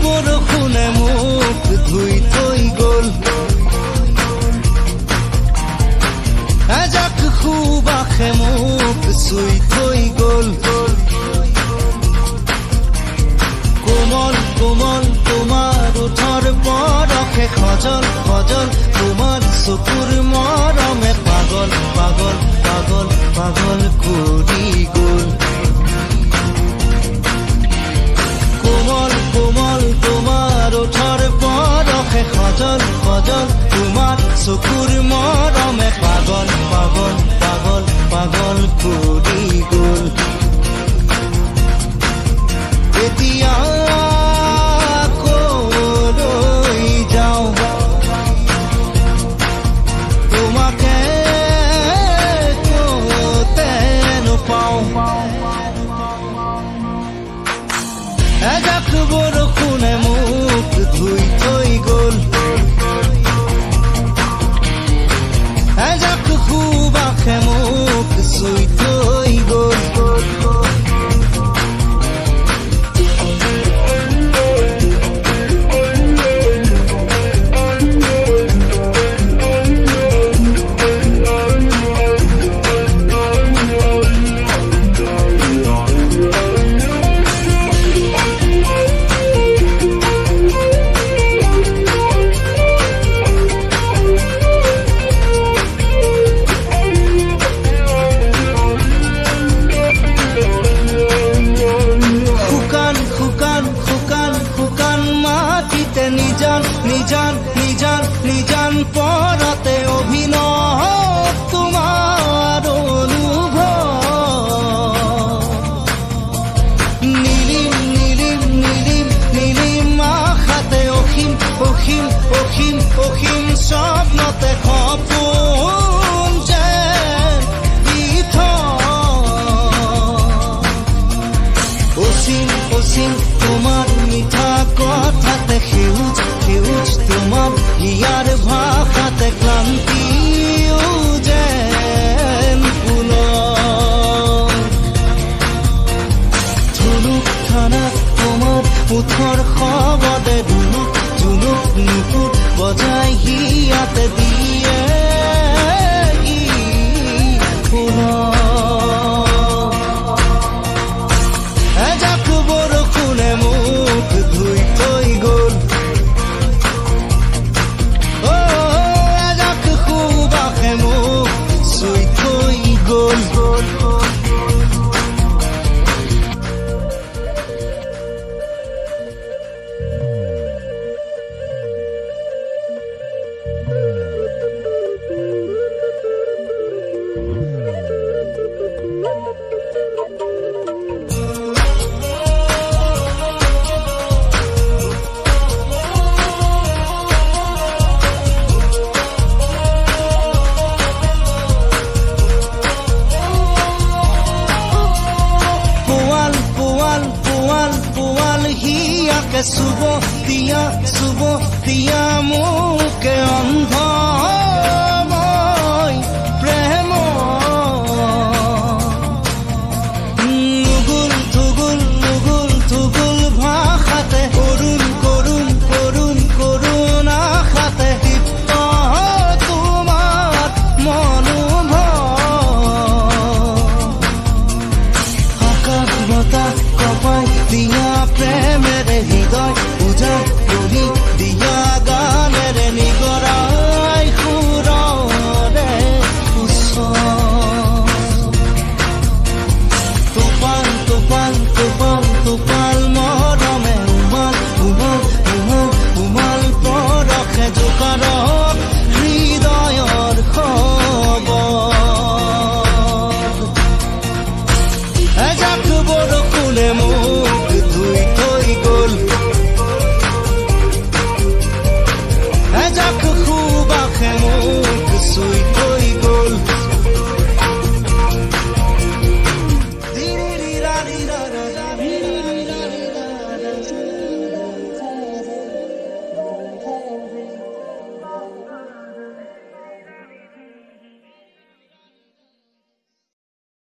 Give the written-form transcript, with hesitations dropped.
বৰষুণে মোক ধুই থৈ গ'ল এজাক সুবাসে মোক চুই থৈ গ'ল কোমল কোমল তোমাৰ ওঠৰ পৰশে সজল সজল তোমাৰ চকুৰ মৰমে পাগল পাগল পাগল পাগল কৰি গ'ল কোমল কোমল তোমাৰ ওঠৰ পৰশে সজল সজল তোমাৰ চকুৰ মৰমে পাগল পাগল পাগল পাগল কৰি গ'ল এতিয়া কলৈ যাওঁ তোমাকে কতে নোপাওঁ এজাক বৰষুণে মোক ধুই থৈ গ'ল এজাক সুবাসে মোক চুই থৈ গ'ল নিজান নিজান নিজান পৰতে অভিনৱ তোমাৰ অনুভৱ নীলিম নীলিম নীলিম নীলিম আশাতে অসীম অসীম অসীম অসীম স্বপ্নতে সপোন যেন দিঠ অসীম অসীম তোমাৰ মিঠা কথাতে সেউজ সেউজ তোমাৰ হিয়াৰ ভাষাতে ক্লান্তিও যেন পুনৰ ধুনুক থানা তোমাৰ ওঠৰ শবদে ধুনুক ধুনুক নুপুৰ বজাই হিয়াতে দিয়ে পুনৰ এজাক বৰষুণে মোক ধুই থৈ গ'ল এজাক সুবাসে মোক চুই থৈ গ'ল শুভ দিয়া মোকে অন্ধ মই প্ৰেম নুগুল থুগুল নুগুল থুগুল ভাষাতে করুণ করুণ করুণ করুণ আশাতে দীপ্ত তোমাৰ মনোভৱ আকাশ বতাহ কপাই দিয়া প্ৰেমেৰে হৃদয় উজাড় কৰি দিয়া গানেৰে নিগৰাই সুৰৰে টোপাল টোপাল টোপাল টোপাল মৰমে উমাল উমাল উমাল উমাল পৰশে জোকাৰক হৃদয়ৰ খবৰ এজাক বৰষুণে মোক ধুই থৈ গ'ল এজাক সুবাসে মোক চুই থৈ গ'ল ৰি ৰি ৰা ৰি ৰা ৰা